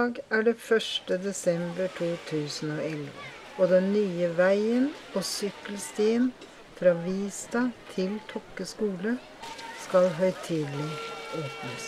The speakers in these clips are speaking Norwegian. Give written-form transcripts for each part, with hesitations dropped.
dag det 1. desember 2011, og den nye veien og sykkelstien fra Vista til Tokke skole skal høytidelig åpnes.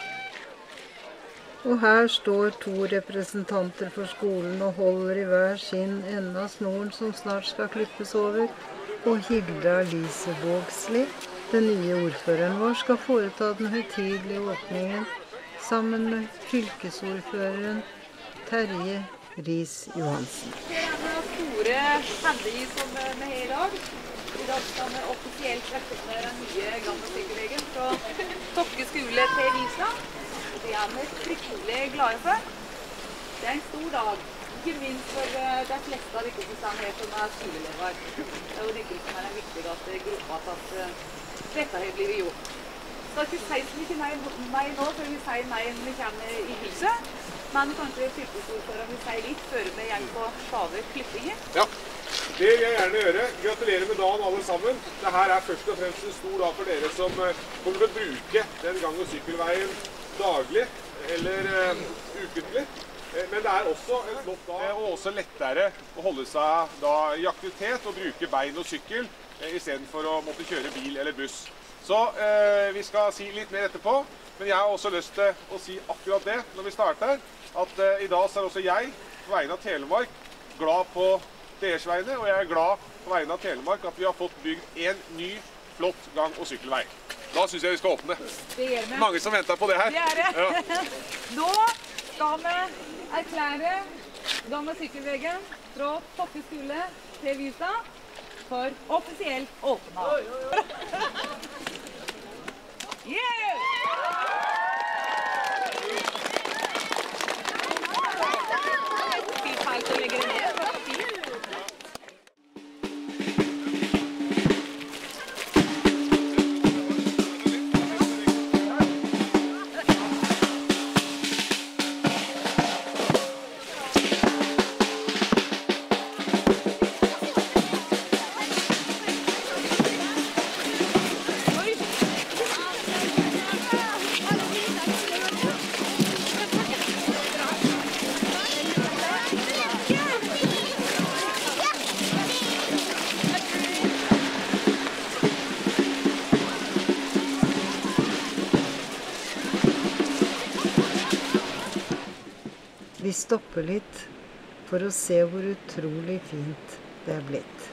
Og her står 2 representanter for skolen og holder i hver sin ende av snoren som snart skal klippes over, og Hilda Lise Vågsli, den nye ordføreren vår, skal foreta den høytidelige åpningen sammen med fylkesordføreren Terje Riis-Johansen. Store handlinger som vi har i dag. I dag skal vi offisielt presentere den nye gamle sykkelveien fra Tokke skole til Visa. Det vi fryktelig glade for. Det en stor dag, ikke minst for de fleste av dere som står her som skoleelever. Det jo dere som den viktigste gruppa til at dette har blitt gjort. Så ikke si så mye mer nå, før vi sier mer når vi kommer i huset. Men kanskje fylkesordføreren vil si litt før vi går på stave klippinger. Ja, det vil jeg gjerne gjøre. Gratulerer med dagen alle sammen. Dette først og fremst en stor dag for dere som kommer til å bruke den gang- og sykkelveien daglig eller ukentlig. Men det også en flott dag, og også lettere å holde seg da i aktivitet og bruke bein og sykkel i stedet for å måtte kjøre bil eller buss. Så vi skal si litt mer etterpå, men jeg har også lyst til å si akkurat det når vi starter, at i dag så også jeg på vegne av Telemark glad på deres vegne, og jeg glad på vegne av Telemark at vi har fått bygd en ny flott gang- og sykkelvei. Da synes jeg vi skal åpne. Det gjør vi. Mange som venter på det her. Det det. Ja. Nå skal vi erklære gang- og sykkelveien fra Tokke skole til Visa for offisielt åpna. Yeah! Vi stopper litt for å se hvor utrolig fint det blitt.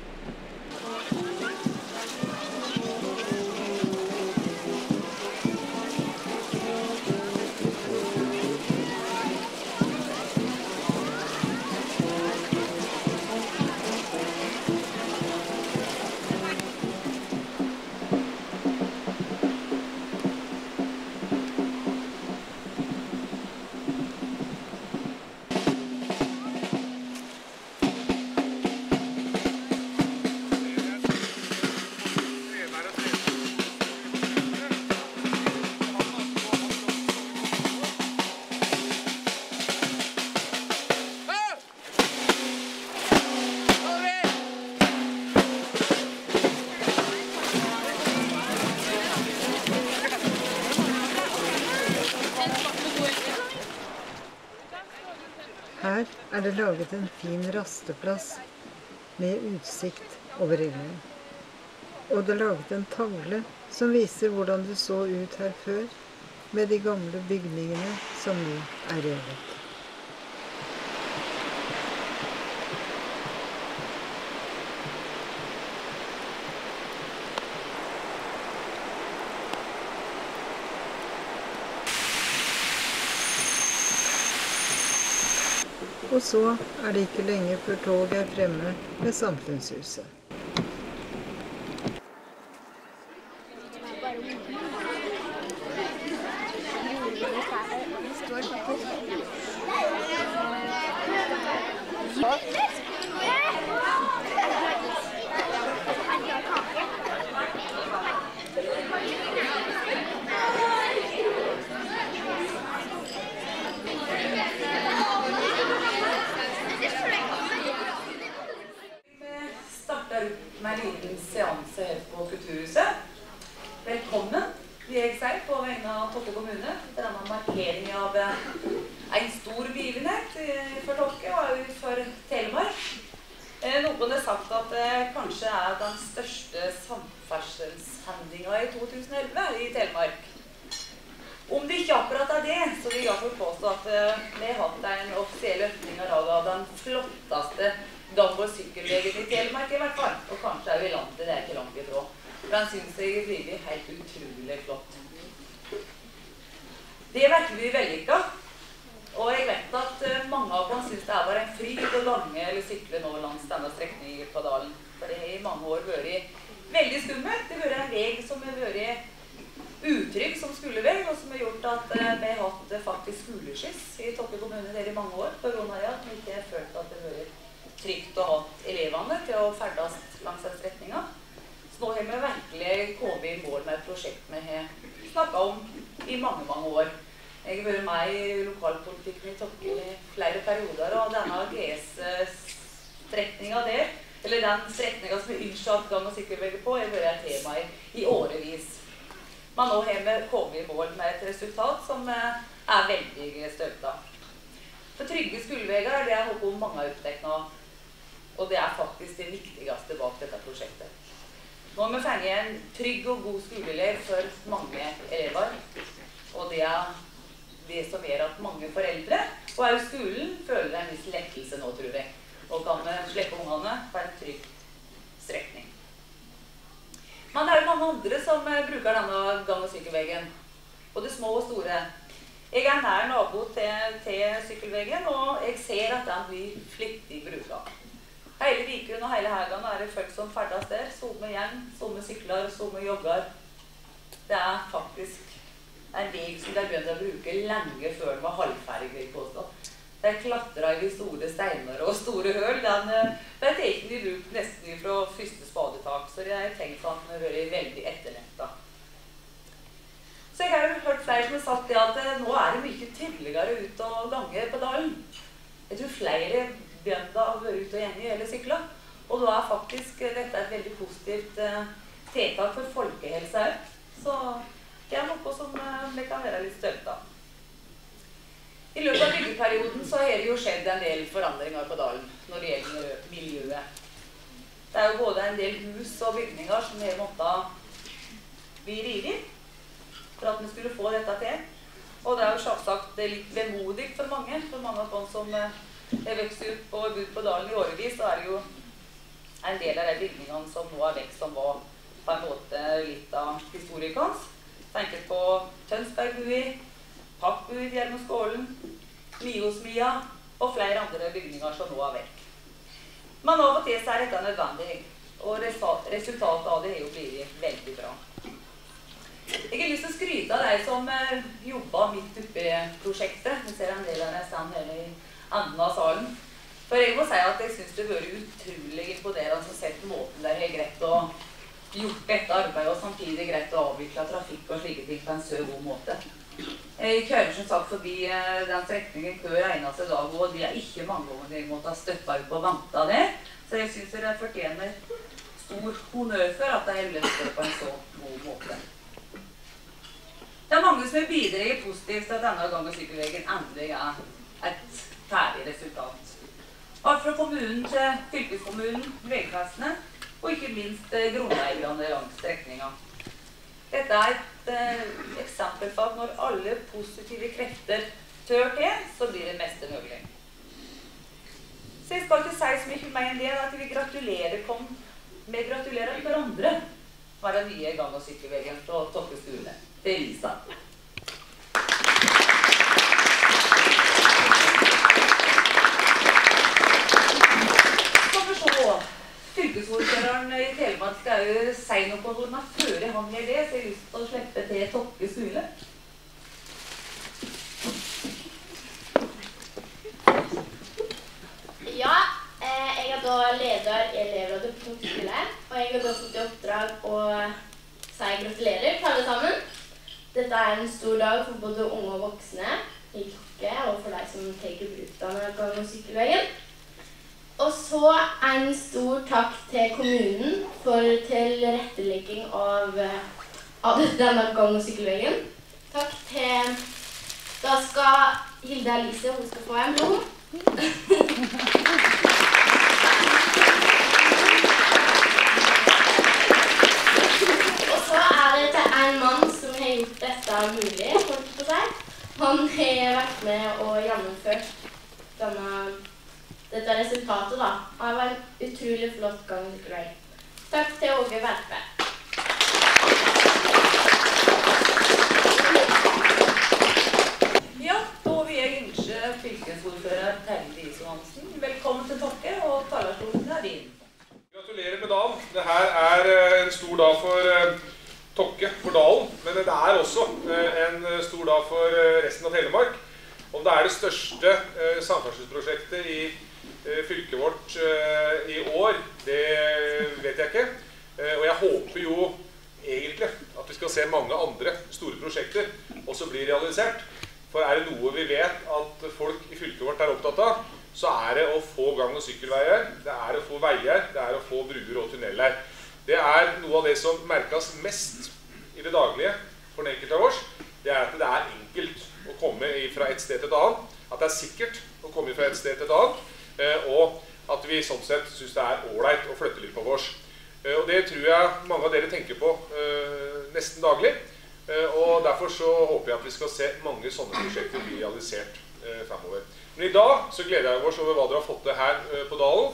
Her det laget en fin rasteplass med utsikt over ilden. Og det laget en tavle som viser hvordan det så ut her før, med de gamle bygningene som nå revet. Og så det ikke lenge før toget fremme ved Samfunnshuset. Med en liten seanse her på Kulturhuset. Velkommen, vil jeg si, på vegne av Tokke kommune til denne markeringen av en stor begivenhet for Tokke og for Telemark. Noen har sagt at det kanskje den største samferdselshendingen i 2011 i Telemark. Om det ikke akkurat det, så vil jeg iallfall påstå at vi har hatt en offisiell åpning av den flotteste gang- og sykkelveien i Telemark i hvert fall. Og kanskje i landet, det ikke langt ifra. For den synes jeg blir helt utrolig flott. Det virkelig vellykket. Og jeg vet at mange av dem synes det var en fryd å gange eller sykle nå langs denne strekningen på dalen. For det har i mange år vært veldig skummelt. Det har vært en vei som har vært utrygg som skolevei, og som har gjort at vi har hatt faktisk skoleskyss i Tokke kommune der i mange år, på grunn av at vi ikke har følt at det har vært trygt å ha elevene til å ferdes langs den strekningen. Så nå har vi virkelig kommet i mål med et prosjekt vi har snakket om i mange, mange år. Jeg har vært med i lokalpolitikken i Tokke i flere perioder, og denne GS-strekningen der, eller den strekningen som er innsatt gang- og sykkelveier på, har vært et tema i årevis. Men nå har vi kommet i mål med et resultat som veldig stolt av. For trygge skoleveier det noe mange har opptatt av, og det faktisk det viktigste bak dette prosjektet. Nå har vi fått en trygg og god skolelev for mange elever, og det det som gjør at mange foreldre og også skolen føler en viss lettelse nå, tror jeg, og kan slippe ungene på en trygg strekning. Men det jo mange andre som bruker denne gang- og sykkelveien, både små og store. Jeg nær nabo til sykkelveien, og jeg ser at den blir flittig bruket. Hele Vikun og hele Hægan det folk som ferdes der, somme hjem, somme sykler, somme jogger. Det faktisk en vei som de begynte å bruke lenge før den var halvferdig, vil jeg påstå. De klatret i store steiner og store høl. Den tar ikke de bruk nesten fra første spadetak, så jeg har tenkt at den har vært veldig etterlengtet. Så jeg har hørt flere som har sagt at nå det mye tydeligere ut og gange på dalen. Jeg tror flere begynte å være ute og gjenge eller sykle, og da faktisk dette et veldig positivt tiltak for folkehelse. Så det noe som vi kan være litt stolt av. I løpet av byggeperioden så har det jo skjedd en del forandringer på dalen når det gjelder miljøet. Det jo både en del hus og bygninger som har måttet bli rivet for at vi skulle få dette til. Og det jo selvsagt litt vemodig for mange av dem som har vokst opp og bodd på dalen i årevis, så det jo en del av de bygningene som nå vekk som var på en måte litt av historikons. Tenker på Tønsbergbui, Pakkbui gjennom Skålen, Miosmia og flere andre bygninger som nå vekk. Men av og til så dette nødvendig, og resultatet av det har jo blitt veldig bra. Jeg har lyst til å skryte av de som jobbet midt oppe i prosjektet. Vi ser en del av det stand her i enden av salen. For jeg må si at jeg synes det har vært utrolig imponerende å se måten der har greit å gjort dette arbeidet og samtidig greit å avvikle trafikk og slike ting på en så god måte. Jeg kjører som sagt forbi den strekningen hver eneste dag, og det ikke mange ganger jeg måtte ha støttet opp og ventet det. Så jeg synes det fortjener stor honnør for at jeg har løst det på en så god måte. Det mange som bidrar positivt til at denne gang- og sykkelveien endelig et ferdig resultat. Alt fra kommunen til fylkeskommunen, veivesenet, og ikke minst grunneierne langs strekningen. Dette et eksempel på at når alle positive krefter tør til, så blir det meste mulig. Så jeg skal ikke si så mye mer enn det, at vi gratulerer hverandre med den nye gang- og sykkelveien fra Tokke skole til Lisa. Fylkesordføreren i Telemark skal jo si noe om det før han gjør det, så jeg har lyst til å slippe til Tokke skole. Ja, jeg da leder i elevrådet på Tokke skole, og jeg har da fått i oppdrag å si gratulerer til alle sammen. Dette en stor dag for både unge og voksne i Tokke, og for deg som tenker bruk denne gang- og sykkelveien. Og så en stor takk til kommunen for tilrettelegging av denne gang- og sykkelveien. Takk til det skal Hilde Alice, hun skal få en blom. Og så det til en mann som har gjort dette mulig, holdt på seg. Han har vært med og gjennomført dette resultatet da. Det var en utrolig flott gang. Takk til Åge Verpe. Ja, da vil jeg ønske fylkesordfører Terje Riis-Johansen velkommen til Tokke, og talerstolen din. Gratulerer med dagen. Dette en stor dag for Tokke, for dalen, men det også en stor dag for resten av Telemark. Om det det største samferdselsprosjektet i fylket vårt i år, det vet jeg ikke. Og jeg håper jo egentlig at vi skal se mange andre store prosjekter også bli realisert. For det noe vi vet at folk i fylket vårt opptatt av, så det å få gang- og sykkelveier, det å få veier, det å få bruer og tunneler. Det noe av det som merkes mest i det daglige for den enkelte av oss. Det at det enkelt å komme fra et sted til et annet, at det sikkert å komme fra et sted til et annet, og at vi sånn sett synes det ålreit å flytte litt på oss. Og det tror jeg mange av dere tenker på nesten daglig, og derfor så håper jeg at vi skal se mange sånne prosjekter bli realisert fremover. Men i dag så gleder jeg oss over hva dere har fått til her på dalen,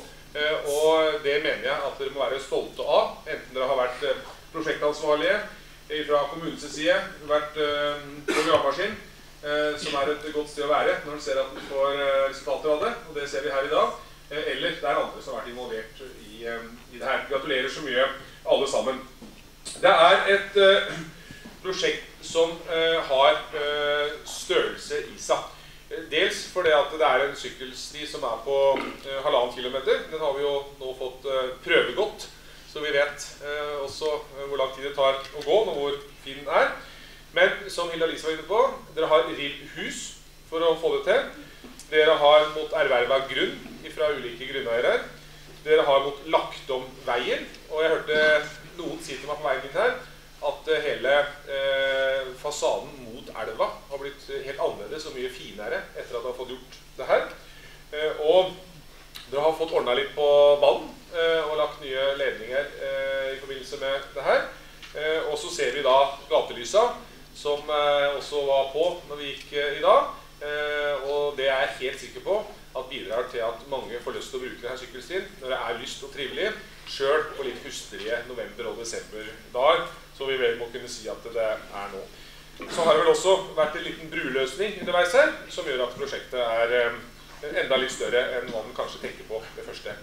og det mener jeg at dere må være stolte av, enten dere har vært prosjektansvarlige fra kommunens side, vært programmaskin, som et godt sted å være når man ser at man får resultater av det, og det ser vi her i dag, eller det andre som har vært involvert i det her. Gratulerer så mye alle sammen. Det et prosjekt som har størrelse i seg. Dels fordi at det en sykkelsti som på 1,5 kilometer. Den har vi jo nå fått prøvegått, så vi vet også hvor lang tid det tar å gå, og hvor fin den Men som Hilde Alice var inne på, dere har riv hus for å få det til. Dere har måttet erverve grunn fra ulike grunneiere. Dere har måttet lagt om veien, og jeg hørte noen si til meg på veien min her, at hele fasaden mot elva har blitt helt annerledes og mye finere etter at dere har fått gjort det her. Og dere har fått ordnet litt på vann og lagt nye ledninger i forbindelse med det her. Og så ser vi da gatelysa, som også var på når vi gikk i dag. Og det jeg helt sikker på at bidrar til at mange får lyst til å bruke denne sykkelstien når det lyst og trivelig, selv på litt hustlige november- og desember-dager, så vi vel må kunne si at det nå. Så har det vel også vært en liten bruløsning underveis her, som gjør at prosjektet enda litt større enn hva man kanskje tenker på det første.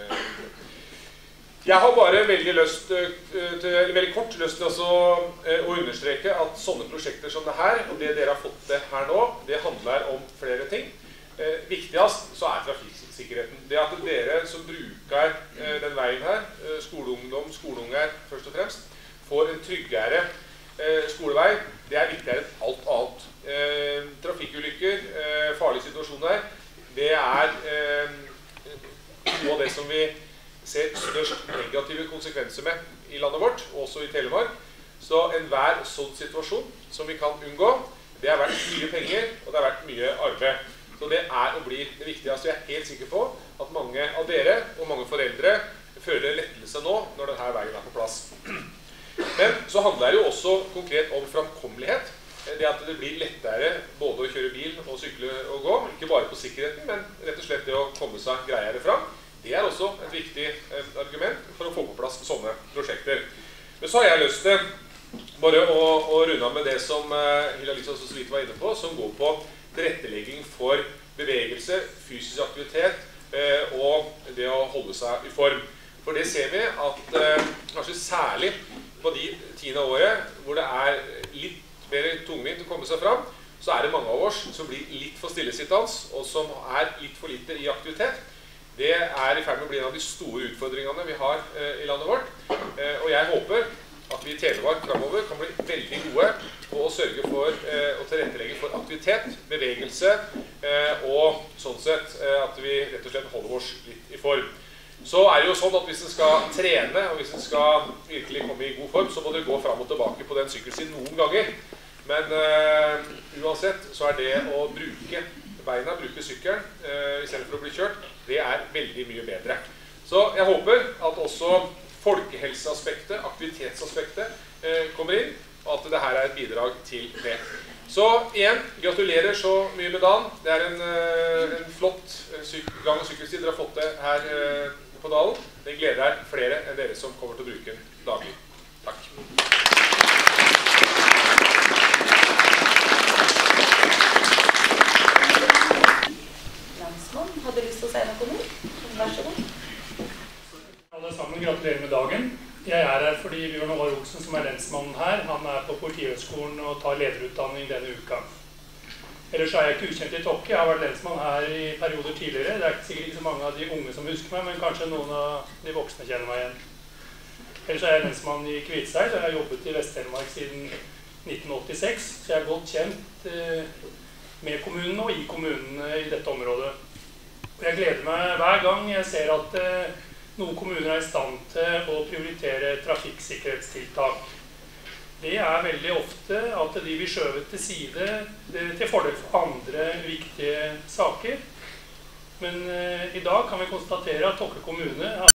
Jeg har bare veldig kort lyst til å understreke at sånne prosjekter som det her, og det dere har fått til her nå, det handler om flere ting. Viktigast så trafikksikkerheten. Det at dere som bruker den veien her, skoleungdom, skoleunger først og fremst, får en tryggere skolevei, det viktigere enn alt annet. Trafikkulykker, farlige situasjoner, det noe av det som vi ser størst negative konsekvenser med i landet vårt, også i Telemark. Så enhver sånn situasjon som vi kan unngå, det har vært mye penger, og det har vært mye arbeid. Så det og blir det viktigste. Jeg helt sikker på at mange av dere og mange foreldre føler lettelse nå når denne veien på plass. Men så handler det jo også konkret om framkommelighet. Det at det blir lettere både å kjøre bil og sykle og gå, ikke bare på sikkerheten, men rett og slett det å komme seg greiere fram. Det også et viktig argument for å få på plass sånne prosjekter. Men så har jeg lyst til bare å runde av med det som Hilde Alice også så vidt var inne på, som går på tilrettelegging for bevegelse, fysisk aktivitet og det å holde seg i form. For det ser vi at kanskje særlig på de tiende året hvor det litt mer tungvint å komme seg fram, så det mange av oss som blir litt for stillesittende og som litt for lite i aktivitet. Det i ferd med å bli en av de store utfordringene vi har i landet vårt. Og jeg håper at vi i Telemark fremover kan bli veldig gode på å sørge for å tilrettelegge for aktivitet, bevegelse, og sånn sett at vi rett og slett holder oss litt i form. Så det jo sånn at hvis en skal trene, og hvis en skal virkelig komme i god form, så må dere gå fram og tilbake på den sykkelstien noen ganger. Men uansett så det å bruke beina, bruke sykkelen I stedet for å bli kjørt, det veldig mye bedre. Så jeg håper at også folkehelseaspektet, aktivitetsaspektet kommer inn, og at det her et bidrag til det. Så igjen, gratulerer så mye med dagen. Det en flott gang- og sykkelsti dere har fått det her på Dalen. Det gleder flere enn dere som kommer til å bruke den daglig. Takk. Landsmann hadde lyst til å si noe. Vær så god. Alle sammen, gratulerer med dagen. Jeg her fordi Bjørn Håvard Olsen, som lensmannen her, han på Politihøgskolen og tar lederutdanning denne uka. Ellers jeg ikke ukjent I Tokke. Jeg har vært lensmann her I perioder tidligere. Det sikkert ikke så mange av de unge som husker meg, men kanskje noen av de voksne kjenner meg igjen. Ellers jeg lensmann I Kviteseid, og jeg har jobbet I Vest-Telemark siden 1986, så jeg godt kjent med kommunene og I kommunene I dette området. Og jeg gleder meg hver gang jeg ser at noen kommuner I stand til å prioritere trafikksikkerhetstiltak. Det veldig ofte at de blir skjøvet til side til fordel for andre viktige saker. Men I dag kan vi konstatere at Tokke kommune